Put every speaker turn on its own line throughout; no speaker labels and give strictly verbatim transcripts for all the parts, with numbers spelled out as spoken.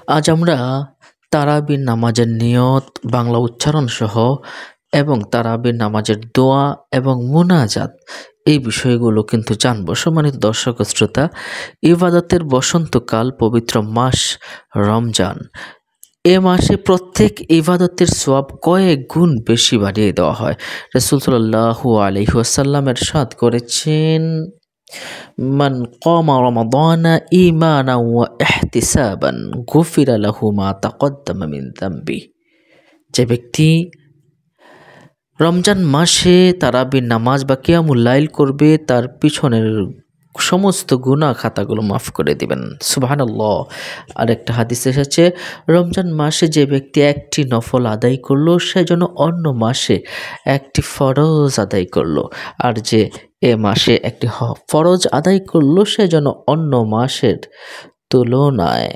আজ আমরা তারাবির নামাজের নিয়ত বাংলা উচ্চারণ সহ এবং তারাবির নামাজের দোয়া এবং মুনাজাত এই বিষয়গুলো কিন্তু জানবো। সম্মানিত দর্শক ও শ্রোতা, ইবাদতের বসন্তকাল, পবিত্র মাস রমজান, এ মাসে প্রত্যেক ইবাদতের সওয়াব কয়েক গুণ বেশি বাড়িয়ে দেওয়া হয়। রাসূল সাল্লাল্লাহু আলাইহি ওয়াসাল্লাম ইরশাদ করেছেন, মান কামা রমাদানা ঈমানান ওয়া ইহতিসাবান গুফিরা লাহু মা তাকদ্দামা মিন যামবি। যে ব্যক্তি রমজান মাসে তারাবির নামাজ বা কিয়ামুল লাইল করবে, তার পিছনের সমস্ত গুনাহ খাতাগুলো মাফ করে দিবেন। সুবহানাল্লাহ। আরেকটা হাদিস এসেছে, রমজান মাসে যে ব্যক্তি একটি নফল আদায় করলো, সে যেন অন্য মাসে একটি ফরজ আদায় করলো, আর যে এ মাসে একটি ফরজ আদায় করলো, সে যেন অন্য মাসের তুলনায়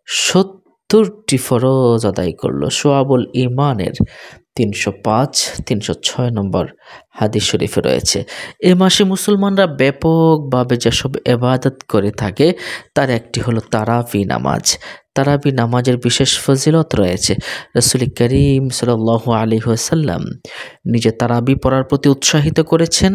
সত্তরটি ফরজ আদায় করলো। সোয়াবুল ইমানের তিনশো পাঁচ তিনশো ছয় নম্বর হাদিস শরীফে রয়েছে। এ মাসে মুসলমানরা ব্যাপকভাবে যেসব ইবাদত করে থাকে, তার একটি হলো তারাবি নামাজ। তারাবি নামাজের বিশেষ ফজিলত রয়েছে। রাসূল করিম সাল্লাল্লাহু আলাইহি ওয়াসাল্লাম নিজে তারাবি পড়ার প্রতি উৎসাহিত করেছেন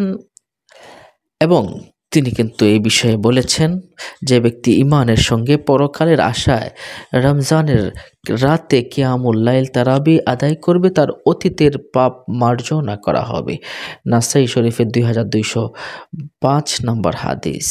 এবং তিনি কিন্তু এই বিষয়ে বলেছেন, যে ব্যক্তি ইমানের সঙ্গে পরকালের আশায় রমজানের রাতে কিয়ামুল লাইল তারাবি আদায় করবে, তার অতীতের পাপ মার্জনা করা হবে। নাসাই শরীফের দুই হাজার দুইশো পাঁচ নম্বর হাদিস।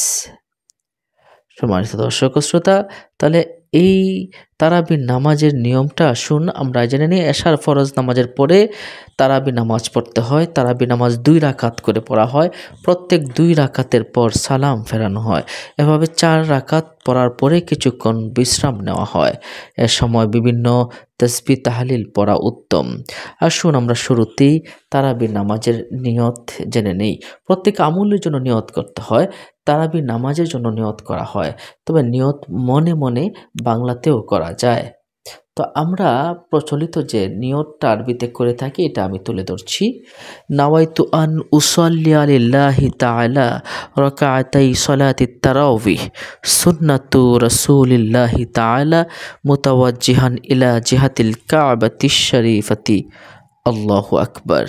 সম্মানিত দর্শক ও শ্রোতা, তাহলে এই তারাবির নামাজের নিয়মটা আসুন আমরা জেনে নিই। এশার ফরজ নামাজের পরে তারাবি নামাজ পড়তে হয়। তারাবি নামাজ দুই রাকাত করে পড়া হয়। প্রত্যেক দুই রাকাতের পর সালাম ফেরানো হয়। এভাবে চার রাকাত পড়ার পরে কিছুক্ষণ বিশ্রাম নেওয়া হয়। এ সময় বিভিন্ন তাসবিহ তাহলিল পড়া উত্তম। আসুন আমরা শুরুতেই তারাবি নামাজের নিয়ত জেনে নেই। প্রত্যেক আমলের জন্য নিয়ত করতে হয়, তারাবি নামাজের জন্য নিয়ত করা হয়। তবে নিয়ত মনে মনে বাংলাতেও করা যায়। তো আমরা প্রচলিত যে নিয়তটা আরবিতে করে থাকি, এটা আমি তুলে ধরছি। নাওয়াইতু আন উসাল্লি লিল্লাহি তাআলা রাকাতাই সালাতিত তারাবিহ সুন্নাতু রাসূলিল্লাহি তাআলা মুতাওয়াজ্জিহান ইলা জিহাতিল কাবাতিশ শরীফাতি। আল্লাহু আকবার।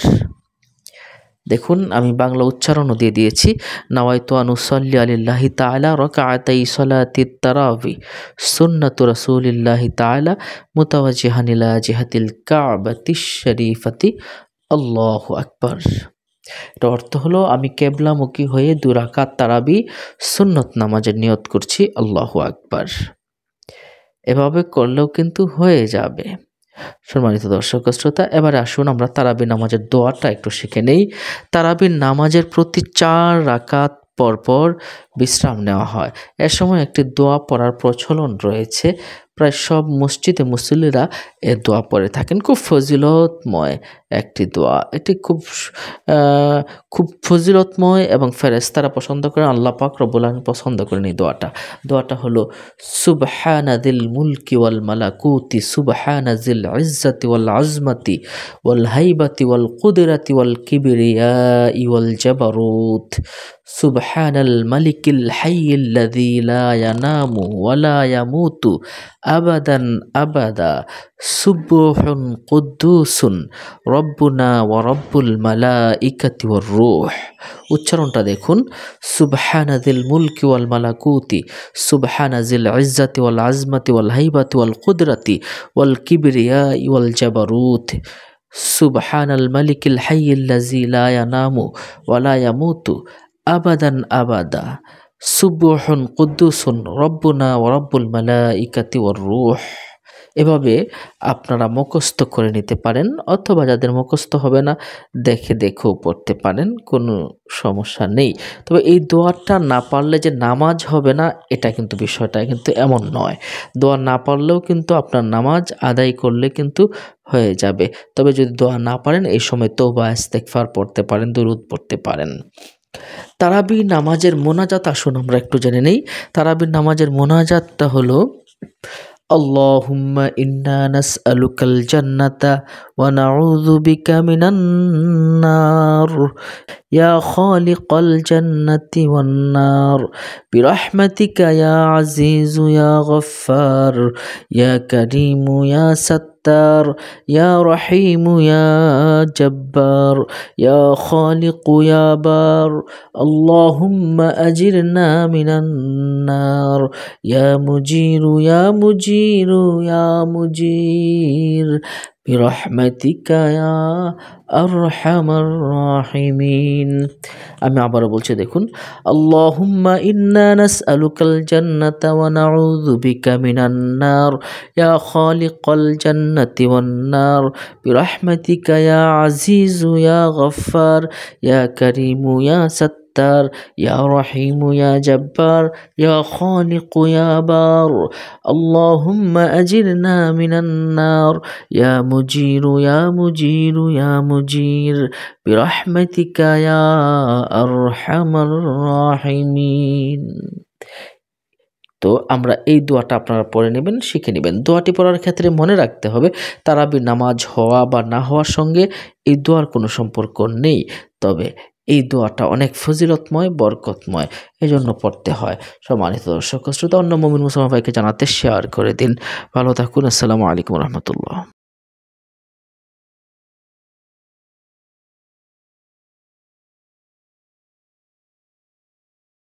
দেখুন, আমি বাংলা উচ্চারণও দিয়ে দিয়েছি। নাওয়াইতু আন উসাল্লি লিল্লাহি তাআলা রাকাতাই সালাতিত তারাবিহ সুন্নাতু রাসূলিল্লাহি তাআলা মুতাওয়াজ্জিহান ইলা জিহাতিল কাবাতিশ শরীফাতি। আল্লাহু আকবার। এর অর্থ হলো, আমি কিবলামুখী হয়ে দুই রাকাত তারাবি সুন্নত নামাজের নিয়ত করছি। আল্লাহু আকবার। এভাবে করলেও কিন্তু হয়ে যাবে। সম্মানিত দর্শক শ্রোতা, এবারে আসুন আমরা তারাবি নামাজের দোয়াটা একটু শিখে নেই। তারাবির নামাজের প্রতি চার রাকাত পরপর বিশ্রাম নেওয়া হয়। এ সময় একটি দোয়া পড়ার প্রচলন রয়েছে। প্রায় সব মসজিদে মুসল্লিরা এ দোয়া পড়ে থাকেন। খুব ফজিলতময় একটি দোয়া। এটি খুব খুব ফজিলতময় এবং ফেরেশতারা পছন্দ করেন, আল্লাহ পাক রব্বুল আলামিন পছন্দ করেন এই দোয়াটা। দোয়াটা হলো, সুবহানাযিল মুলকি ওয়াল মালাকুতি সুবহানাযিল ইজ্জাতি ওয়াল আজমাতি ওয়াল হাইবাতি ওয়াল কুদরাতি ওয়াল কিবরিয়াই ওয়াল জাবারুত সুবহানাল মালিকিল হাইয়িল লাযী লা ইয়ানামু ওয়া লা ইয়ামুতু আবাদান আবাদা সুবহুন কুদ্দুসুন রব্বুনা ওয়া রব্বুল মালাইকাতি ওয়ার রূহ। উচ্চারণটা দেখুন, সুবহানাযিল মুলকি ওয়াল মালাকুতি সুবহানাযিল ইজ্জাতি ওয়াল আজমাতি ওয়াল হাইবাতি ওয়াল কুদরাতি ওয়াল কিবরিয়াই ওয়াল জাবারুত সুবহানাল মালিকিল হাইয়িল লাযী লা ইয়ানামু ওয়া লা ইয়ামুতু আবাদান আবাদা সুবহুন কুদ্দুসুন রব্বুনা ওয়া রব্বুল মালাইকাতি ওয়ার রূহ। এভাবে আপনারা মুখস্থ করে নিতে পারেন, অথবা যাদের মুখস্থ হবে না, দেখে দেখেও পড়তে পারেন, কোনো সমস্যা নেই। তবে এই দোয়াটা না পারলে যে নামাজ হবে না, এটা কিন্তু বিষয়টা কিন্তু এমন নয়। দোয়া না পারলেও কিন্তু আপনার নামাজ আদায় করলে কিন্তু হয়ে যাবে। তবে যদি দোয়া না পারেন, এই সময় তওবা ইস্তেগফার পড়তে পারেন, দুরূদ পড়তে পারেন। তারাবি নামাজের মোনাজাত আসুন আমরা একটু জেনে নেই। তারাবি নামাজের মোনাজাতটা হলো, আল্লাহুম্মা ইন্না নাসআলুকাল জান্নাতা ওয়া নাউযু বিকা মিনান নার ইয়া খালিকাল জান্নাতি ওয়ান নার বিরহমাতিকা ইয়া আজিজু ইয়া গফফার ইয়া কারীমু ইয়া সাত্তার ইয়া রহিমু ইয়া জব্বার ইয়া খালিকু ইয়া বার আল্লাহুম্মা আজিরনা মিনান নার ইয়া মুজিরু ইয়া মুজিরু ইয়া মুজির বিরহমাতিকা ইয়া আরহামার রাহিমিন। আমি আবারও বলছি, দেখুন, আল্লাহুম্মা ইন্না নাসআলুকাল জান্নাতা ওয়া নাউযু বিকা মিনান নার ইয়া খালিকাল জান্নাতি ওয়ান নার বিরহমাতিকা ইয়া আজিজু ইয়া গফফার ইয়া কারীমু ইয়া সাত্তার ইয়া রহিমু ইয়া জব্বার ইয়া খালিকু ইয়া বার আল্লাহুম্মা আজিরনা মিনান নার ইয়া মুজিরু ইয়া মুজিরু ইয়া মুজির বিরহমাতিকা ইয়া আরহামার রাহিমিন। তো আমরা এই দোয়াটা আপনারা পড়ে নেবেন, শিখে নেবেন। দোয়াটি পড়ার ক্ষেত্রে মনে রাখতে হবে তারাবির নামাজ হওয়া বা না হওয়ার সঙ্গে এই দোয়ার কোনো সম্পর্ক নেই, তবে এই দোয়াটা অনেক ফজিলতময়, বরকতময়, এজন্য পড়তে হয়। সম্মানিত দর্শক শ্রোতা, অন্য মুমিন মুসলমান ভাইকে জানাতে শেয়ার করে দিন। ভালো থাকুন। আসসালামু আলাইকুম রহমতুল্লাহ।